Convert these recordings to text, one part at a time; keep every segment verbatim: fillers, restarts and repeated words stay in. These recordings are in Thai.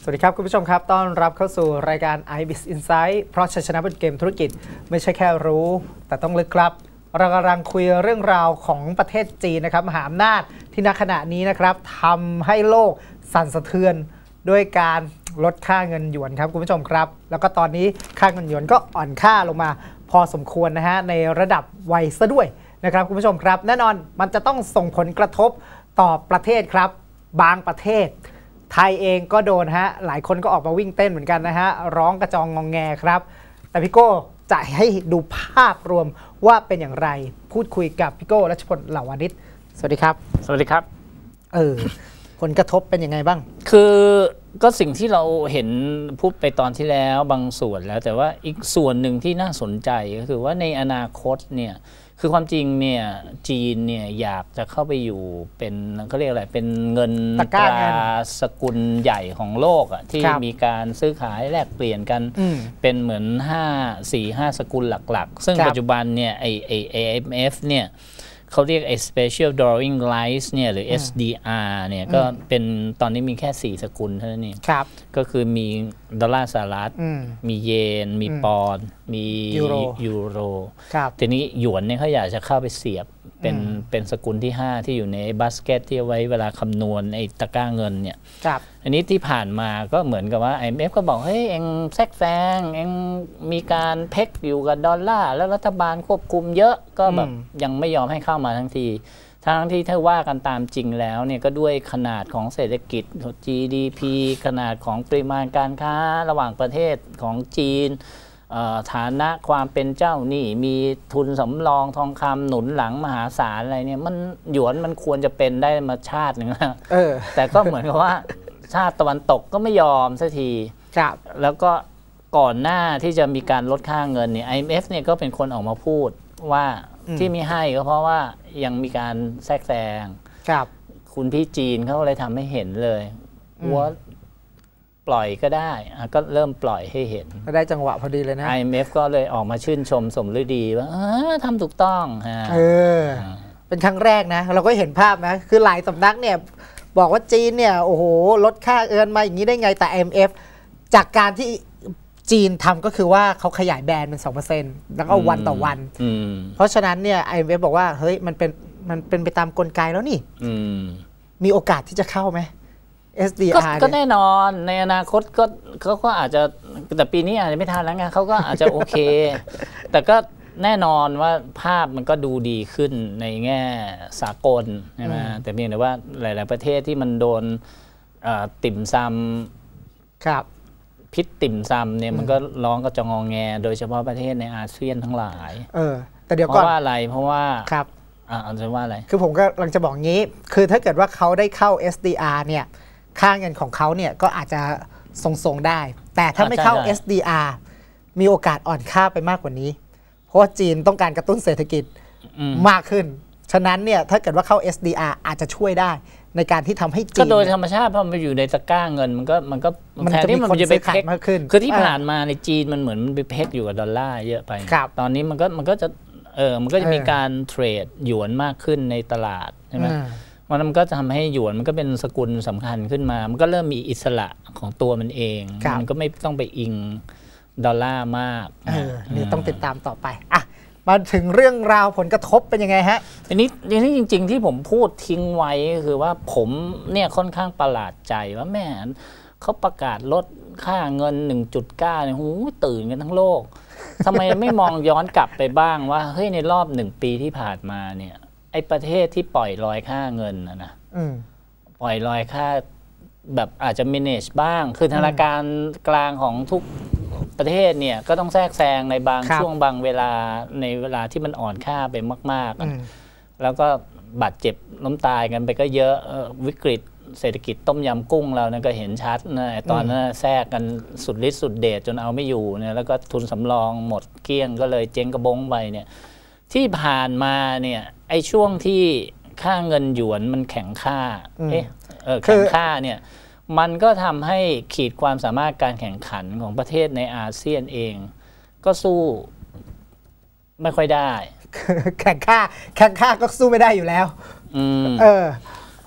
สวัสดีครับคุณผู้ชมครับต้อนรับเข้าสู่รายการ ไอ บิส Insight เพราะชัยชนะบนเกมธุรกิจไม่ใช่แค่รู้แต่ต้องลึกครับเรากำลังคุยเรื่องราวของประเทศจีนนะครับมหาอำนาจที่ณขณะนี้นะครับทำให้โลกสั่นสะเทือนด้วยการลดค่าเงินหยวนครับคุณผู้ชมครับแล้วก็ตอนนี้ค่าเงินหยวนก็อ่อนค่าลงมาพอสมควรนะฮะในระดับไวซะด้วยนะครับคุณผู้ชมครับแน่นอนมันจะต้องส่งผลกระทบต่อประเทศครับบางประเทศไทยเองก็โดนฮะหลายคนก็ออกมาวิ่งเต้นเหมือนกันนะฮะร้องกระจองงองแงครับแต่พี่โก้จะให้ดูภาพรวมว่าเป็นอย่างไรพูดคุยกับพี่โก้รัชพลเหล่าวานิชสวัสดีครับสวัสดีครับเออผลกระทบเป็นยังไงบ้างคือก็สิ่งที่เราเห็นพูดไปตอนที่แล้วบางส่วนแล้วแต่ว่าอีกส่วนหนึ่งที่น่าสนใจก็คือว่าในอนาคตเนี่ยคือความจริงเนี่ยจีนเนี่ยอยากจะเข้าไปอยู่เป็นเขาเรียกอะไรเป็นเงินตราสกุลใหญ่ของโลกอ่ะที่มีการซื้อขายแลกเปลี่ยนกันเป็นเหมือนห้า สี่ ห้าสกุลหลักๆซึ่งปัจจุบันเนี่ยไอไอ เอ เอ็ม เอฟ เนี่ยเขาเรียกไอ้ Special Drawing Rights เนี่ยหรือ เอส ดี อาร์ เนี่ยก็เป็นตอนนี้มีแค่สี่สกุลเท่านั้นเองก็คือมีดอลลาร์สหรัฐมีเยนมีปอนด์มียูโรทีนี้หยวนเนี่ยเขาอยากจะเข้าไปเสียบเป็นเป็นสกุลที่ห้าที่อยู่ในบาสเกตที่ไว้เวลาคำนวณไอ้ตะกร้าเงินเนี่ยอันนี้ที่ผ่านมาก็เหมือนกับว่า ไอ เอ็ม เอฟ ก็บอกเฮ้ยเอ็งแทรกแซงเอ็งมีการเพ็กอยู่กับดอลลาร์แล้วรัฐบาลควบคุมเยอะก็แบบยังไม่ยอมให้เข้ามาทั้งทีทั้งที่ถ้าว่ากันตามจริงแล้วเนี่ยก็ด้วยขนาดของเศรษฐกิจ จี ดี พี ขนาดของปริมาณการค้าระหว่างประเทศของจีนฐานะความเป็นเจ้าหนี้มีทุนสำรองทองคำหนุนหลังมหาศาลอะไรเนี่ยมันหยวนมันควรจะเป็นได้มาชาติหนึ่งแล้วแต่ก็เหมือนกับว่าชาติตะวันตกก็ไม่ยอมสักทีแล้วก็ก่อนหน้าที่จะมีการลดค่าเงินเนี่ย ไอ เอ็ม เอฟ เนี่ยก็เป็นคนออกมาพูดว่าที่ไม่ให้ก็เพราะว่ายังมีการแทรกแซงคุณพี่จีนเขาเลยทำให้เห็นเลยว่าปล่อยก็ได้ก็เริ่มปล่อยให้เห็นก็ได้จังหวะพอดีเลยนะไอ เอ็ม เอฟ ก็เลยออกมาชื่นชมสมฤดีว่าทำถูกต้องเออเป็นครั้งแรกนะเราก็เห็นภาพนะคือหลายสำนักเนี่ยบอกว่าจีนเนี่ยโอ้โหลดค่าเงินมาอย่างนี้ได้ไงแต่ ไอ เอ็ม เอฟ จากการที่จีนทำก็คือว่าเขาขยายแบรนด์เป็น สองเปอร์เซ็นต์ แล้วก็วันต่อวันเพราะฉะนั้นเนี่ย ไอ เอ็ม เอฟ บอกว่าเฮ้ยมันเป็นมันเป็นไปตามกลไกแล้วนี่มีโอกาสที่จะเข้าไหมเอส ดี อาร์ก็แน่นอนในอนาคตก็เขาก็อาจจะแต่ปีนี้อาจจะไม่ทันแล้วไงเขาก็อาจจะโอเคแต่ก็แน่นอนว่าภาพมันก็ดูดีขึ้นในแง่สากลใช่ไหมแต่เพียงแต่ว่าหลายๆประเทศที่มันโดนติ่มซำครับพิษติ่มซำเนี่ยมันก็ร้องกระจองงอแงโดยเฉพาะประเทศในอาเซียนทั้งหลายเออแต่เดี๋ยวก่อนเพราะว่าอะไรเพราะว่าครับอ่าจะว่าอะไรคือผมก็กำลังจะบอกงี้คือถ้าเกิดว่าเขาได้เข้า เอส ดี อาร์ เนี่ยค่าเงินของเขาเนี่ยก็อาจจะทรงๆได้แต่ถ้าไม่เข้า เอส ดี อาร์ มีโอกาสอ่อนค่าไปมากกว่านี้เพราะว่าจีนต้องการกระตุ้นเศรษฐกิจมากขึ้นฉะนั้นเนี่ยถ้าเกิดว่าเข้า เอส ดี อาร์ อาจจะช่วยได้ในการที่ทำให้จีนก็โดยธรรมชาติพอมันอยู่ในตะกร้าเงินมันก็มันก็แทนที่มันจะไปเพ็กมากขึ้นคือที่ผ่านมาในจีนมันเหมือนมันไปเพ็กอยู่กับดอลลาร์เยอะไปตอนนี้มันก็มันก็จะเออมันก็จะมีการเทรดหยวนมากขึ้นในตลาดใช่ไหมมันก็จะทำให้หยวนมันก็เป็นสกุลสำคัญขึ้นมามันก็เริ่มมีอิสระของตัวมันเองมันก็ไม่ต้องไปอิงดอลลาร์มากเออนี่ต้องติดตามต่อไปอ่ะมาถึงเรื่องราวผลกระทบเป็นยังไงฮะทีนี้ทีนี้จริงๆที่ผมพูดทิ้งไว้ก็คือว่าผมเนี่ยค่อนข้างประหลาดใจว่าแม่เขาประกาศลดค่าเงิน หนึ่งจุดเก้า เนี่ยหูตื่นกันทั้งโลกทำไมไม่มองย้อนกลับไปบ้างว่าเฮ้ยในรอบหนึ่งปีที่ผ่านมาเนี่ยไอ้ประเทศที่ปล่อยลอยค่าเงินนะนะปล่อยลอยค่าแบบอาจจะ manage บ้างคือธนาคารกลางของทุกประเทศเนี่ยก็ต้องแทรกแซงในบางช่วงบางเวลาในเวลาที่มันอ่อนค่าไปมากๆแล้วก็บาดเจ็บล้มตายกันไปก็เยอะวิกฤตเศรษฐกิจต้มยำกุ้งเราเนี่ยก็เห็นชัดนะตอนนั้นแทรกกันสุดฤทธิ์สุดเดชจนเอาไม่อยู่เนี่ยแล้วก็ทุนสำรองหมดเกลี้ยงก็เลยเจ๊งกระบงไปเนี่ยที่ผ่านมาเนี่ยไอ้ช่วงที่ค่าเงินหยวนมันแข็งค่าเอ๊ะเออแข็งค่าเนี่ยมันก็ทำให้ขีดความสามารถการแข่งขันของประเทศในอาเซียนเองก็สู้ไม่ค่อยได้แข่งค่าแข่งค่าก็สู้ไม่ได้อยู่แล้วอืมเออ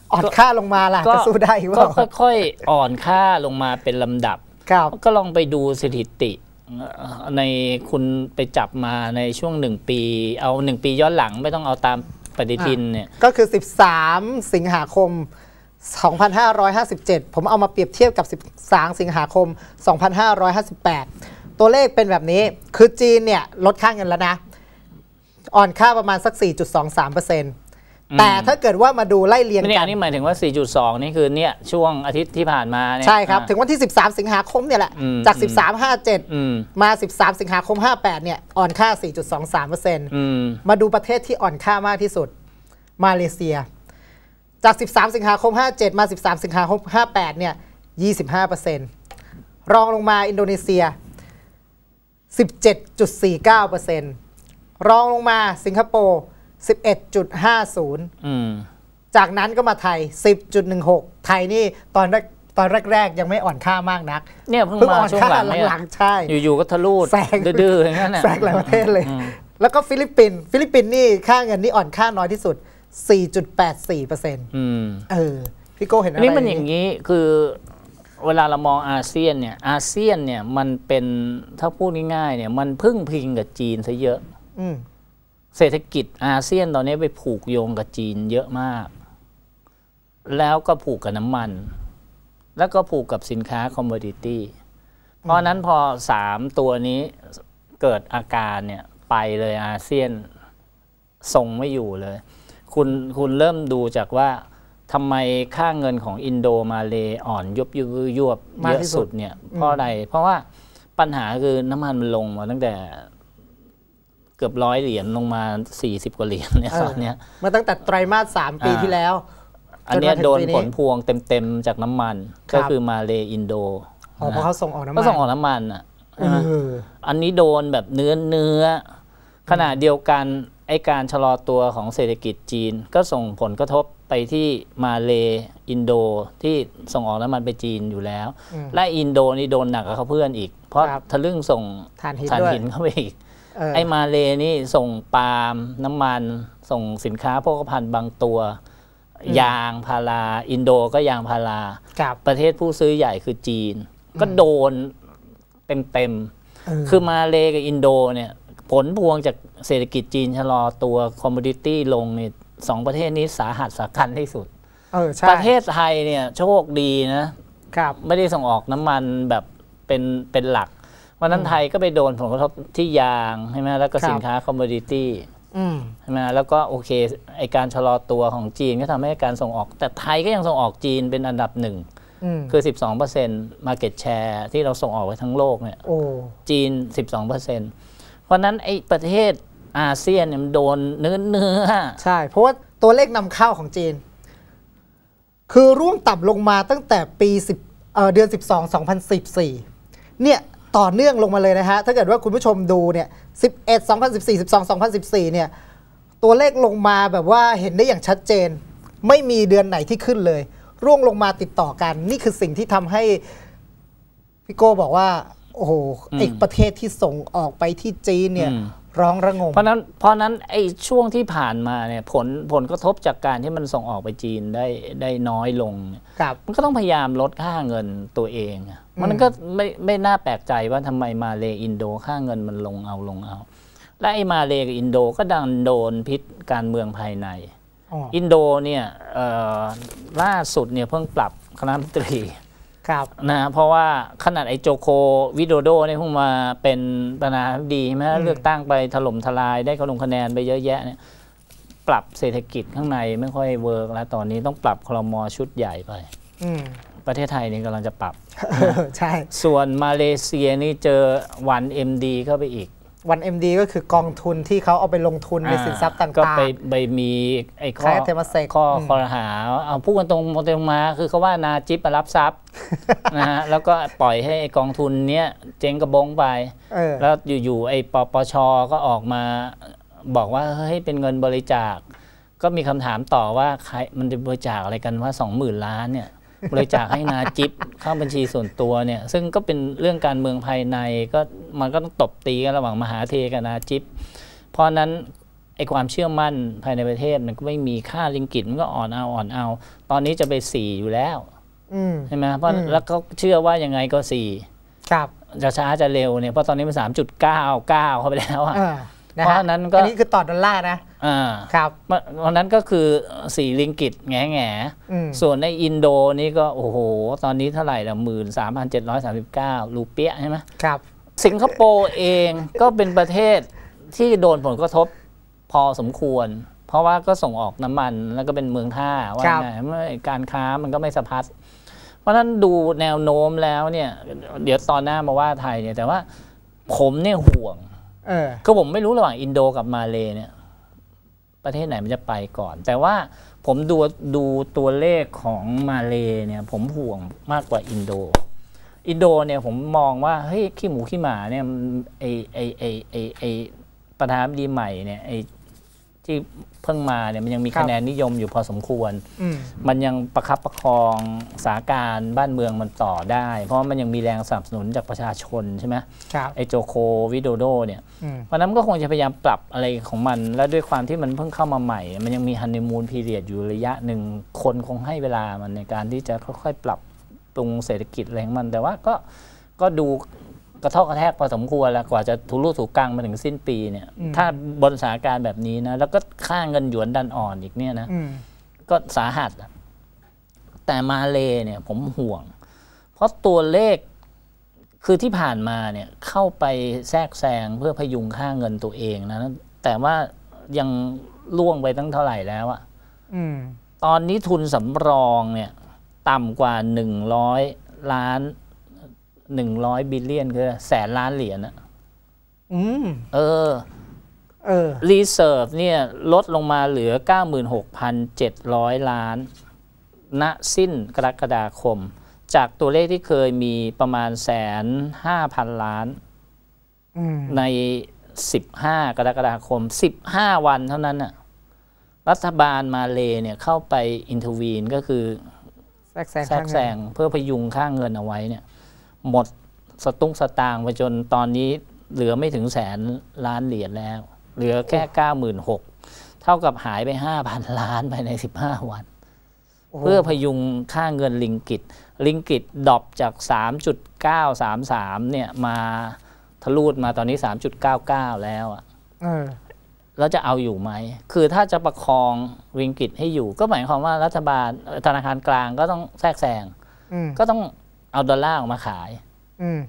อ่อนค่าลงมาล่ะจะสู้ได้หรือเปล่าก็ค่อยๆอ่อนค่าลงมาเป็นลำดับก็ลองไปดูสถิติในคุณไปจับมาในช่วงหนึ่งปีเอาหนึ่งปีย้อนหลังไม่ต้องเอาตามปฏิทินเนี่ยก็คือสิบสามสิงหาคมสองพันห้าร้อยห้าสิบเจ็ดผมเอามาเปรียบเทียบกับสิบสามสิงหาคมสองพันห้าร้อยห้าสิบแปดตัวเลขเป็นแบบนี้คือจีนเนี่ยลดค่าเงินแล้วนะอ่อนค่าประมาณสัก สี่จุดสองสามเปอร์เซ็นต์ แต่ถ้าเกิดว่ามาดูไล่เรียงกันนี่อันนี้หมายถึงว่า สี่จุดสอง นี่คือเนี่ยช่วงอาทิตย์ที่ผ่านมาเนี่ยใช่ครับถึงวันที่สิบสามสิงหาคมเนี่ยแหละจาก สิบสาม ห้าเจ็ด มาสิบสามสิงหาคมห้าแปดเนี่ยอ่อนค่า สี่จุดสองสามเปอร์เซ็นต์ มาดูประเทศที่อ่อนค่ามากที่สุดมาเลเซียจากสิบสามสิงหาคมห้าเจ็ดมาสิบสามสิงหาคมห้าแปดเนี่ย ยี่สิบห้าเปอร์เซ็นต์ รองลงมาอินโดนีเซีย สิบเจ็ดจุดสี่เก้าเปอร์เซ็นต์ รองลงมาสิงคโปร์ สิบเอ็ดจุดห้าศูนย์ จากนั้นก็มาไทย สิบจุดหนึ่งหก ไทยนี่ตอนแรกตอนแรกๆยังไม่อ่อนค่ามากนักเนี่ยเพิ่งมาช่วงหลังหลังใช่อยู่ๆก็ทะลุแซงดื้อๆอย่างนั้นแซงหลายประเทศเลยแล้วก็ฟิลิปปินส์ฟิลิปปินส์นี่ค่าเงินนี่อ่อนค่าน้อยที่สุด สี่จุดแปดสี่เปอร์เซ็นต์อืมเออพี่โก้เห็นอะไรนี่มันอย่างนี้คือเวลาเรามองอาเซียนเนี่ยอาเซียนเนี่ยมันเป็นถ้าพูดง่ายๆเนี่ยมันพึ่งพิงกับจีนซะเยอะเศรษฐกิจอาเซียนตอนนี้ไปผูกโยงกับจีนเยอะมากแล้วก็ผูกกับน้ำมันแล้วก็ผูกกับสินค้าคอมโมดิตี้เพราะนั้นพอสามตัวนี้เกิดอาการเนี่ยไปเลยอาเซียนทรงไม่อยู่เลยคุณคุณเริ่มดูจากว่าทำไมค่าเงินของอินโดมาเลอ่อนยุบยุบยุบเยอะสุดเนี่ยเพราะอะไรเพราะว่าปัญหาคือน้ำมันมันลงมาตั้งแต่เกือบร้อยเหรียญลงมาสี่สิบกว่าเหรียญเนี่ยตอนนี้มาตั้งแต่ไตรมาสสามปีที่แล้วอันนี้โดนผลพวงเต็มๆจากน้ำมันก็คือมาเลอินโดเพราะเขาส่งออกน้ำมันก็ส่งออกน้ำมันอ่ะอันนี้โดนแบบเนื้อเนื้อขณะเดียวกันไอการชะลอตัวของเศรษฐกิจจีนก็ส่งผลกระทบไปที่มาเลอินโดที่ส่งออกน้ำมันไปจีนอยู่แล้วและอินโดนี่โดนหนักกับเขาเพื่อนอีกเพราะทะลึ่งส่งถ่านหินเข้าไปอีกไอมาเลนี่ส่งปาล์มน้ำมันส่งสินค้าโภคภัณฑ์บางตัวยางพาราอินโดก็ยางพาราประเทศผู้ซื้อใหญ่คือจีนก็โดนเต็มๆคือมาเลกับอินโดเนี่ยผลพวงจากเศรษฐกิจจีนชะลอตัวคอมโมดิตี้ลงเนี่ยสองประเทศนี้สาหัสสาคัญที่สุดประเทศไทยเนี่ยโชคดีนะไม่ได้ส่งออกน้ำมันแบบเป็นเป็นหลักวันนั้นไทยก็ไปโดนผลกระทบที่ยางใช่ไหมแล้วก็สินค้าคอมโมดิตี้ใช่ไหมแล้วก็โอเคไอการชะลอตัวของจีนก็ทำให้การส่งออกแต่ไทยก็ยังส่งออกจีนเป็นอันดับหนึ่งคือ สิบสองเปอร์เซ็นต์ market share ที่เราส่งออกไปทั้งโลกเนี่ยจีน สิบสองเปอร์เซ็นต์ เพราะนั้นไอประเทศอาเซียนเนี่ยมันโดนเนื้อเนื้อใช่เพราะว่าตัวเลขนำเข้าของจีนคือร่วงต่ำลงมาตั้งแต่ปี10เอ่อเดือนสิบสอง สองพันสิบสี่เนี่ยต่อเนื่องลงมาเลยนะฮะถ้าเกิดว่าคุณผู้ชมดูเนี่ยสิบเอ็ด สองพันสิบสี่ สิบสอง สองพันสิบสี่เนี่ยตัวเลขลงมาแบบว่าเห็นได้อย่างชัดเจนไม่มีเดือนไหนที่ขึ้นเลยร่วงลงมาติดต่อกันนี่คือสิ่งที่ทำให้พี่โก้บอกว่าโอ้โหอีกประเทศที่ส่งออกไปที่จีนเนี่ยร้องระงมเพราะนั้นเพราะนั้นไอ้ช่วงที่ผ่านมาเนี่ยผลผลกระทบจากการที่มันส่งออกไปจีนได้ได้น้อยลงมันก็ต้องพยายามลดค่าเงินตัวเองมันก็ไม่ไม่น่าแปลกใจว่าทำไมมาเลอินโดค่าเงินมันลงเอาลงเอาและไอ้มาเลกับอินโดก็ดันโดนพิษการเมืองภายในอินโดเนี่ยล่าสุดเนี่ยเพิ่งปรับคณะรัฐมนตรีนะเพราะว่าขนาดไอ้โจโควิโดโดเนี่ยเพิ่งมาเป็นประธานาธิบดีใช่ไหมเลือกตั้งไปถล่มทลายได้คะแนนไปเยอะแยะเนี่ยปรับเศรษฐกิจข้างในไม่ค่อยเวิร์กแล้วตอนนี้ต้องปรับครม.ชุดใหญ่ไปประเทศไทยนี่กำลังจะปรับใช่ส่วนมาเลเซียนี่เจอวัน เอ็ม ดี เข้าไปอีกวัน เอ็ม ดี ก็คือกองทุนที่เขาเอาไปลงทุนในสินทรัพย์ต่างๆก็ไปไปมีไอ้ข้อข้อข้อหาเอาพูดกันตรงตรงมาคือเขาว่านาจิปมารับทรัพย์นะฮะแล้วก็ปล่อยให้กองทุนเนี้ยเจ๊งกระบงไปแล้วอยู่ๆไอ้ปปชก็ออกมาบอกว่าเฮ้ยเป็นเงินบริจาคก็มีคำถามต่อว่าใครมันจะบริจาคอะไรกันว่าสองหมื่นล้านเนี่ยบริจาคให้นาจิปเข้าบัญชีส่วนตัวเนี่ยซึ่งก็เป็นเรื่องการเมืองภายในก็มันก็ต้องตบตีกันระหว่างมหาเทกับนาจิปเพราะนั้นไอ้ความเชื่อมั่นภายในประเทศมันก็ไม่มีค่าลิงกิตมันก็อ่อนเอาอ่อนเอาตอนนี้จะไปสี่อยู่แล้วใช่ไหมเพราะแล้วก็เชื่อว่ายังไงก็สี่ครับจะช้าจะเร็วเนี่ยเพราะตอนนี้มันสามจุดเก้าเก้าเข้าไปแล้วอ่ะเพราะนั้นก็อันนี้คือต่อดอลลาร์นะอ่าครับเพราะนั้นก็คือสี่ลิงกิตแง่แง่ส่วนในอินโดนี่ก็โอ้โหตอนนี้เท่าไหร่ละหมื่นสามพันเจ็ดร้อยสามสิบเก้ารูเปียใช่ไหมครับสิงคโปร์เองก็เป็นประเทศที่โดนผลกระทบพอสมควรเพราะว่าก็ส่งออกน้ำมันแล้วก็เป็นเมืองท่าว่าไงเมื่อการค้ามันก็ไม่สะพัดเพราะฉะนั้นดูแนวโน้มแล้วเนี่ยเดี๋ยวตอนหน้ามาว่าไทยเนี่ยแต่ว่าผมเนี่ยห่วงก็ผมไม่รู้ระหว่างอินโดกับมาเลเนี่ยประเทศไหนมันจะไปก่อน แต่ว่าผมดูดูตัวเลขของมาเลเนี่ยผมห่วงมากกว่าอินโดอินโดเนี่ยผมมองว่าเฮ้ยขี้หมูขี้หมาเนี่ยไอไอไอไอไอประธานาธิบดีใหม่เนี่ยไอที่เพิ่งมาเนี่ยมันยังมีคะแนนนิยมอยู่พอสมควรมันยังประคับประคองสถานการณ์บ้านเมืองมันต่อได้เพราะมันยังมีแรงสนับสนุนจากประชาชนใช่ไหมไอโจโควิโดโดเนี่ยเพราะนั้นก็คงจะพยายามปรับอะไรของมันและด้วยความที่มันเพิ่งเข้ามาใหม่มันยังมีฮันนีมูนพีเรียดอยู่ระยะหนึ่งคนคงให้เวลามันในการที่จะค่อยๆปรับปรุงเศรษฐกิจอะไรของมันแต่ว่าก็ก็ดูกระทบกระแทกพอสมควรแล้วกว่าจะถูรูถูกกังมาถึงสิ้นปีเนี่ยถ้าบนสถานการณ์แบบนี้นะแล้วก็ค่าเงินหยวนดันอ่อนอีกเนี่ยนะก็สาหัสแต่มาเลเนี่ยผมห่วงเพราะตัวเลขคือที่ผ่านมาเนี่ยเข้าไปแทรกแซงเพื่อพยุงค่าเงินตัวเองนะแต่ว่ายังล่วงไปตั้งเท่าไหร่แล้วอะตอนนี้ทุนสำรองเนี่ยต่ำกว่าหนึ่งร้อยล้านหนึ่งร้อยบิลเลียนคือแสนล้านเหรียญอะอืมเออเออรีเซิร์ฟเนี่ยลดลงมาเหลือ เก้าหมื่นหกพันเจ็ดร้อย ล้านณสิ้นกรกฎาคมจากตัวเลขที่เคยมีประมาณแสนห้าพันล้านในสิบห้ากรกฎาคมสิบห้าวันเท่านั้นน่ะรัฐบาลมาเลเนี่ยเข้าไปอินเทอร์วีนก็คือแทรกแซงเพื่อพยุงค่าเงินเอาไว้เนี่ยหมดสตุ้งสตางค์ไปจนตอนนี้เหลือไม่ถึงแสนล้านเหรียญแล้วเหลือแค่ เก้าหมื่นหกพัน เท่ากับหายไป ห้าพัน ล้านภายในสิบห้าวันเพื่อพยุงค่าเงินลิงกิตลิงกิตดรอปจาก สามจุดเก้าสามสาม เนี่ยมาทะลุมาตอนนี้ สามจุดเก้าเก้า แล้วอ่ะแล้วจะเอาอยู่ไหมคือถ้าจะประคองลิงกิตให้อยู่ก็หมายความว่ารัฐบาลธนาคารกลางก็ต้องแทรกแซงก็ต้องเอาดอลลาร์ออกมาขายอืม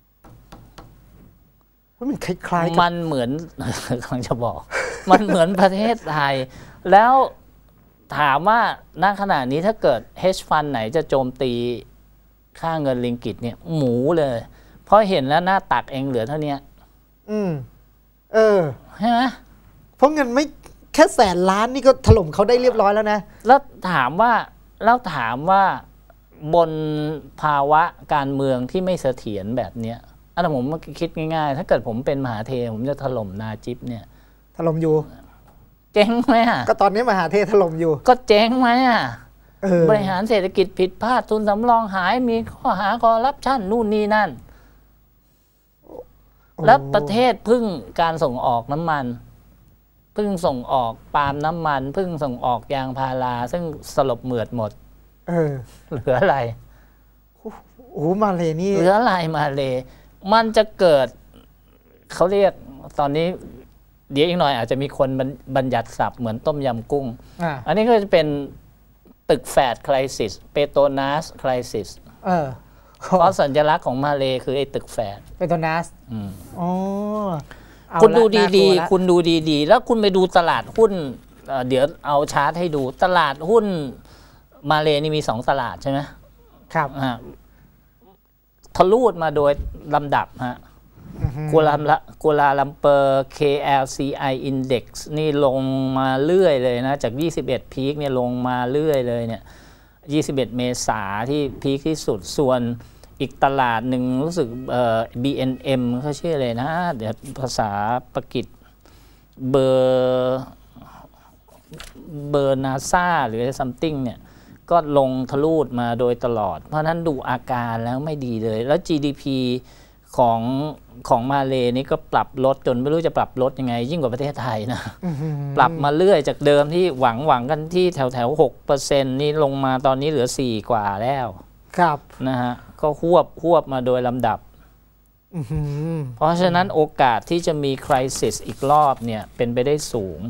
มันคล้ายๆมันเหมือนกำลังจะบอก มันเหมือนประเทศไทยแล้วถามว่าณขณะนี้ถ้าเกิด hedge fund ไหนจะโจมตีค่าเงินลิงกิตเนี่ยหมูเลยเพราะเห็นแล้วหน้าตักเองเหลือเท่านี้อืมเออใช่ไหมเพราะเงินไม่แค่แสนล้านนี่ก็ถล่มเขาได้เรียบร้อยแล้วนะแล้วถามว่าแล้วถามว่าบนภาวะการเมืองที่ไม่เสถียรแบบเนี้ยอันนั้นผมคิดง่ายๆถ้าเกิดผมเป็นมหาเทผมจะถล่มนาจิบเนี่ยถล่มอยู่เจ๊งไหมอ่ะก็ตอนนี้มหาเทถล่มอยู่ก็เจ๊งไหมอ่ะบริหารเศรษฐกิจผิดพลาดทุนสำรองหายมีข้อหาคอร์รัปชันนู่นนี่นั่นแล้วประเทศพึ่งการส่งออกน้ำมันพึ่งส่งออกปาล์มน้ำมันพึ่งส่งออกยางพาราซึ่งสลบเหมือดหมดเออเหลืออะไรโอ้มาเลนี่เหลืออะไรมาเลมันจะเกิดเขาเรียกตอนนี้เดี๋ยวอีกหน่อยอาจจะมีคนบัญญัติศัพท์เหมือนต้มยำกุ้ง อ, อันนี้ก็จะเป็นตึกแฝดคริสิสเปโตรนัสคริสิสเพราะสัญลักษณ์ของมาเลคือไอ้ตึกแฝดเปโตรนัสอ๋อคุณดูดีๆคุณดูดีๆแล้วคุณไปดูตลาดหุ้นเดี๋ยวเอาชาร์ตให้ดูตลาดหุ้นมาเลนี่มีสองตลาดใช่ไหมครับทะลุมาโดยลำดับฮะกัวลาละกัวลาลัมเปอร์ เค แอล ซี ไอ Index นี่ลงมาเรื่อยเลยนะจากยี่สิบเอ็ดพีคเนี่ยลงมาเรื่อยเลยเนี่ยยี่สิบเอ็ดเมษาที่พีคที่สุดส่วนอีกตลาดหนึ่งรู้สึกเอ่อ บี เอ็น เอ็ม เขาชื่ออะไรนะเดี๋ยวภาษาปากีสเบอร์เบอร์นาซาหรืออะไร something เนี่ยก็ลงทะลุมาโดยตลอดเพราะนั้นดูอาการแล้วไม่ดีเลยแล้ว จี ดี พีของของมาเลนี่ก็ปรับลดจนไม่รู้จะปรับลดยังไงยิ่งกว่าประเทศไทยนะปรับมาเรื่อยจากเดิมที่หวังหวังกันที่แถวแถวหกเปอร์เซ็นต์นี่ลงมาตอนนี้เหลือสี่กว่าแล้วครับนะฮะก็หวบหวบมาโดยลำดับเพราะฉะนั้นโอกาสที่จะมีคริสิสอีกรอบเนี่ยเป็นไปได้สูง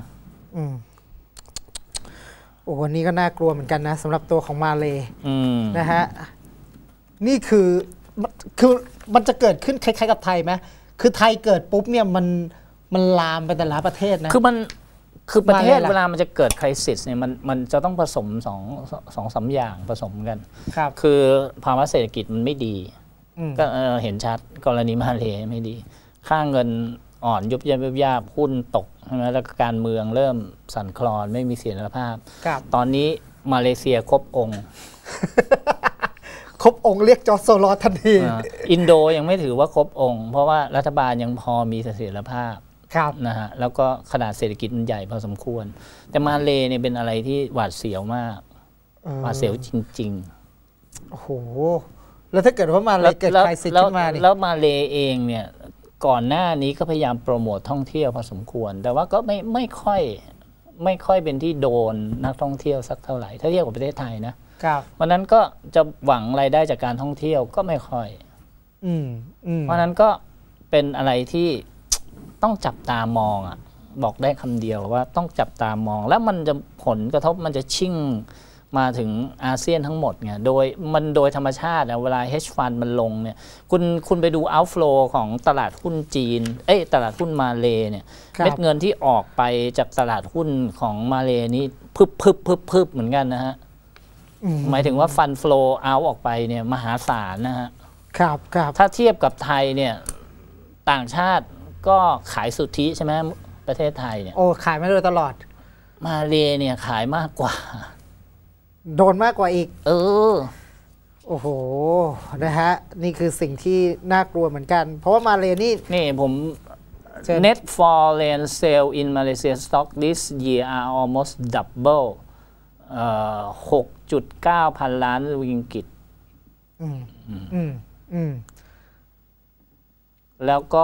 โอ้วันนี้ก็น่ากลัวเหมือนกันนะสำหรับตัวของมาเลนะฮะนี่คือคือมันจะเกิดขึ้นคล้ายๆกับไทยไหมคือไทยเกิดปุ๊บเนี่ยมันมันลามไปแต่ละประเทศนะคือมันคือประเทศเวลามันจะเกิดคริสิสเนี่ยมันมันจะต้องผสมสองสองสามอย่างผสมกันครับคือภาวะเศรษฐกิจมันไม่ดีก็เห็นชัดกรณีมาเลไม่ดีค่าเงินอ่อนยุบยับยุบยับหุ้นตกใช่ไหมแล้วการเมืองเริ่มสั่นคลอนไม่มีเสถียรภาพตอนนี้มาเลเซียครบองค์ครบองค์เรียกจอร์จโซลอสทันทีอินโดยังไม่ถือว่าครบองค์เพราะว่ารัฐบาลยังพอมีเสถียรภาพนะฮะแล้วก็ขนาดเศรษฐกิจมันใหญ่พอสมควรแต่มาเลเนี่ยเป็นอะไรที่หวาดเสียวมากหวาดเสียวจริงๆโอ้โหแล้วถ้าเกิดว่ามาเลเกิดไครซิสขึ้นมาแล้วมาเลเองเนี่ยก่อนหน้านี้ก็พยายามโปรโมทท่องเที่ยวพอสมควรแต่ว่าก็ไม่ไม่ค่อยไม่ค่อยเป็นที่โดนนักท่องเที่ยวสักเท่าไหร่ถ้าเทียบกับประเทศไทยนะวันนั้นก็จะหวังรายได้จากการท่องเที่ยวก็ไม่ค่อยเพราะนั้นก็เป็นอะไรที่ต้องจับตามองอ่ะบอกได้คำเดียวว่าต้องจับตามองแล้วมันจะผลกระทบมันจะชิ่งมาถึงอาเซียนทั้งหมดไงโดยมันโดยธรรมชาติเวลา hedge fund มันลงเนี่ยคุณคุณไปดู outflow ของตลาดหุ้นจีนเอ้ยตลาดหุ้นมาเลเนี่ยเม็ดเงินที่ออกไปจากตลาดหุ้นของมาเลนี่พึบพึบพึบพึบเหมือนกันนะฮะหมายถึงว่า fund flow out ออกไปเนี่ยมหาศาลนะฮะครับครับถ้าเทียบกับไทยเนี่ยต่างชาติก็ขายสุทธิใช่ไหมประเทศไทยเนี่ยโอ้ขายมาโดยตลอดมาเลเนี่ยขายมากกว่าโดนมากกว่าอีกเออโอ้โหนะฮะนี่คือสิ่งที่น่ากลัวเหมือนกันเพราะว่ามาเลนี่นี่ผม net foreign sale in Malaysia stock this year are almost double หกจุดเก้าพันล้านริงกิตอืมอืมอืมแล้วก็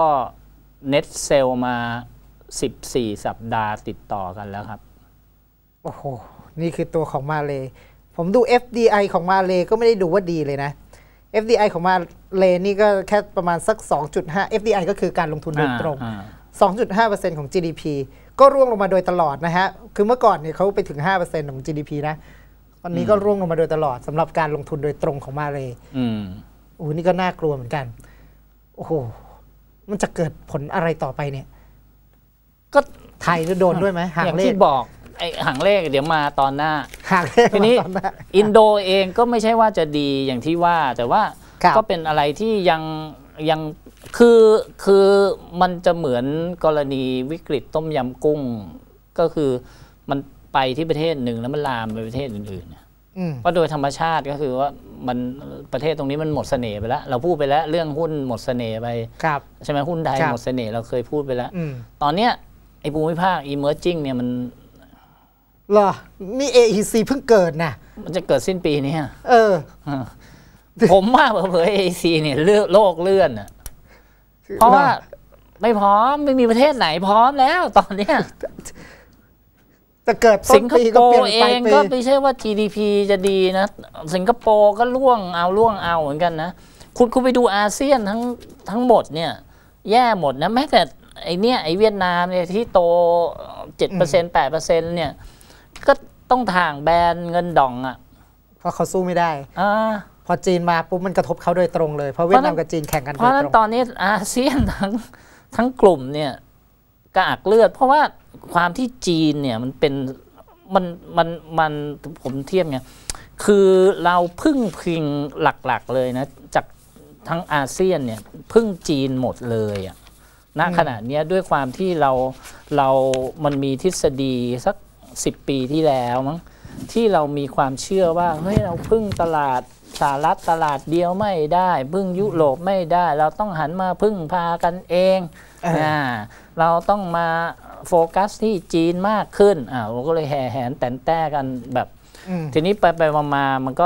net sale มาสิบสี่สัปดาห์ติดต่อกันแล้วครับโอ้โหนี่คือตัวของมาเลผมดู เอฟ ดี ไอ ของมาเลก็ไม่ได้ดูว่าดีเลยนะ เอฟ ดี ไอ ของมาเลนี่ก็แค่ประมาณสัก สองจุดห้า เอฟ ดี ไอ ก็คือการลงทุนโดยตรง สองจุดห้าเปอร์เซ็นต์ ของ จี ดี พี ก็ร่วงลงมาโดยตลอดนะฮะคือเมื่อก่อนเนี่ยเขาไปถึง ห้าเปอร์เซ็นต์ ของ จี ดี พี นะวันนี้ก็ร่วงลงมาโดยตลอดสำหรับการลงทุนโดยตรงของมาเลอืมโอ้นี่ก็น่ากลัวเหมือนกันโอ้โหมันจะเกิดผลอะไรต่อไปเนี่ยก็ไทยจะโดนด้วยไหมหางเลขที่บอกไอ้หางเลขเดี๋ยวมาตอนหน้าทีนี้อินโดเองก็ไม่ใช่ว่าจะดีอย่างที่ว่าแต่ว่าก็เป็นอะไรที่ยังยังคือคือมันจะเหมือนกรณีวิกฤตต้มยำกุ้งก็คือมันไปที่ประเทศหนึ่งแล้วมันลามไปประเทศอื่นๆเพราะโดยธรรมชาติก็คือว่ามันประเทศตรงนี้มันหมดเสน่ห์ไปแล้วเราพูดไปแล้วเรื่องหุ้นหมดเสน่ห์ไปใช่ไหมหุ้นใดหมดเสน่ห์เราเคยพูดไปแล้วตอนเนี้ยไอ้ภูมิภาค emerging เนี่ยมันเหรอนี่ เอ อี ซี เพิ่งเกิดนะมันจะเกิดสิ้นปีนี้เออผมว่าเผย เอ อี ซี เนี่ยโลกเลื่อนอ่ะเพราะว่าไม่พร้อมไม่มีประเทศไหนพร้อมแล้วตอนเนี้ยจะเกิดสิงคโปร์เองก็ไม่ใช่ว่า จี ดี พี จะดีนะสิงคโปร์ก็ล่วงเอาล่วงเอาเหมือนกันนะคุณคุณไปดูอาเซียนทั้งทั้งหมดเนี่ยแย่หมดนะแม้แต่ไอเนี้ยไอเวียดนามเนี่ยที่โต เจ็ดเปอร์เซ็นต์ แปดเปอร์เซ็นต์ เนี่ยก็ต้องถ่างแบนเงินดองอ่ะเพราะเขาสู้ไม่ได้อ่าพอจีนมาปุ๊บมันกระทบเขาโดยตรงเลยเพราะเวียดนามกับจีนแข่งกันโดยตรงเพราะฉะนั้นตอนนี้อาเซียนทั้งทั้งกลุ่มเนี่ยกระอักเลือดเพราะว่าความที่จีนเนี่ยมันเป็นมันมันมันผมเทียบไงคือเราพึ่งพิงหลักๆเลยนะจากทั้งอาเซียนเนี่ยพึ่งจีนหมดเลยอ่ะณขณะนี้ด้วยความที่เราเรามันมีทฤษฎีสักสิบปีที่แล้วมั้งที่เรามีความเชื่อว่าเฮ้ยเราพึ่งตลาดสหรัฐตลาดเดียวไม่ได้พึ่งยุโรปไม่ได้เราต้องหันมาพึ่งพากันเองอ่าเราต้องมาโฟกัสที่จีนมากขึ้นอ่าเราก็เลยแห่แหนแต่นแต้กันแบบทีนี้ไปไปมามันก็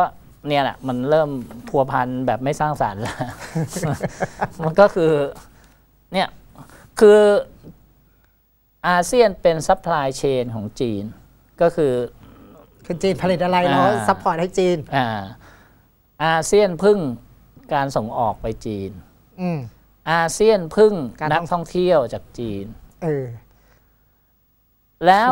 เนี่ยแหละมันเริ่มพัวพันแบบไม่สร้างสรรค์แล้ว มันก็คือเนี่ยคืออาเซียนเป็นซัพพลายเชนของจีนก็คือคือจีนผลิตอะไรแล้วซัพพอร์ตให้จีนอ่าอาเซียนพึ่งการส่งออกไปจีนอืมอาเซียนพึ่งนักท่องเที่ยวจากจีนเออแล้ว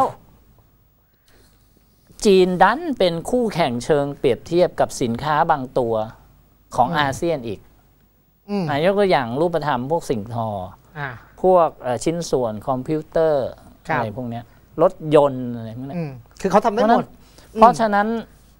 จีนดันเป็นคู่แข่งเชิงเปรียบเทียบกับสินค้าบางตัวของอาเซียนอีกยกตัวอย่างรูปธรรมพวกสิ่งทอพวกชิ้นส่วนคอมพิวเตอร์อะไรพวกนี้รถยนต์อะไรพวกนี้คือเขาทำได้หมดเพราะฉะนั้น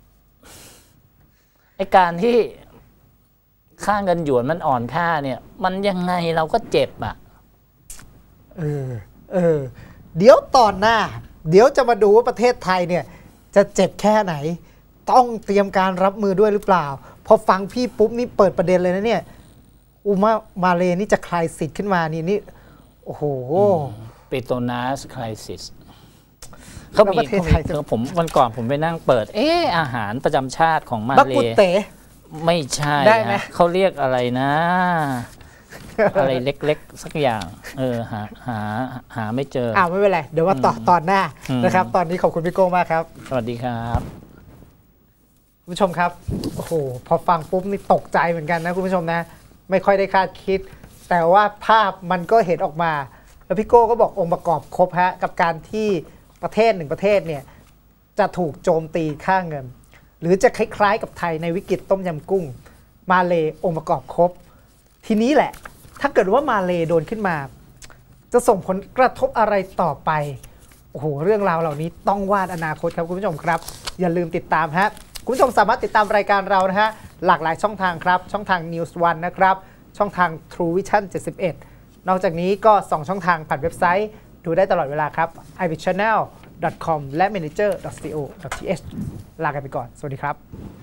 ไอการที่ค่าเงินหยวนมันอ่อนค่าเนี่ยมันยังไงเราก็เจ็บอ่ะเออเออเดี๋ยวตอนหน้าเดี๋ยวจะมาดูว่าประเทศไทยเนี่ยจะเจ็บแค่ไหนต้องเตรียมการรับมือด้วยหรือเปล่าพอฟังพี่ปุ๊บนี่เปิดประเด็นเลยนะเนี่ยอุมามาเลนี่จะคลายสิทธิ์ขึ้นมานี่นี่โอ้โหเปโตรนัสคลายสิทธิ์เขามีผมวันก่อนผมไปนั่งเปิดเอออาหารประจำชาติของมาเลไม่ใช่เขาเรียกอะไรนะอะไรเล็กๆสักอย่างเออหาหาหาไม่เจออ้าวไม่เป็นไรเดี๋ยวว่าต่อตอนหน้านะครับตอนนี้ขอบคุณพี่โก้มากครับสวัสดีครับคุณผู้ชมครับโอ้โหพอฟังปุ๊บนี่ตกใจเหมือนกันนะคุณผู้ชมนะไม่ค่อยได้คาดคิดแต่ว่าภาพมันก็เห็นออกมาแล้วพี่โก้ก็บอกองค์ประกอบครบฮะกับการที่ประเทศหนึ่งประเทศเนี่ยจะถูกโจมตีค่าเงินหรือจะคล้ายๆกับไทยในวิกฤตต้มยำกุ้งมาเลองค์ประกอบครบทีนี้แหละถ้าเกิดว่ามาเลโดนขึ้นมาจะส่งผลกระทบอะไรต่อไปโอ้โหเรื่องราวเหล่านี้ต้องวาดอนาคตครับคุณผู้ชมครับอย่าลืมติดตามฮะคุณผู้ชมสามารถติดตามรายการเรานะฮะหลากหลายช่องทางครับช่องทาง นิวส์ วัน นะครับช่องทาง ทรู วิชั่น เจ็ดสิบเอ็ด นอกจากนี้ก็สองช่องทางผ่านเว็บไซต์ดูได้ตลอดเวลาครับ ไอ บี ชาแนล ดอท คอม และ แมเนเจอร์ ดอท ซี โอ ดอท ที เอช ลากันไปก่อนสวัสดีครับ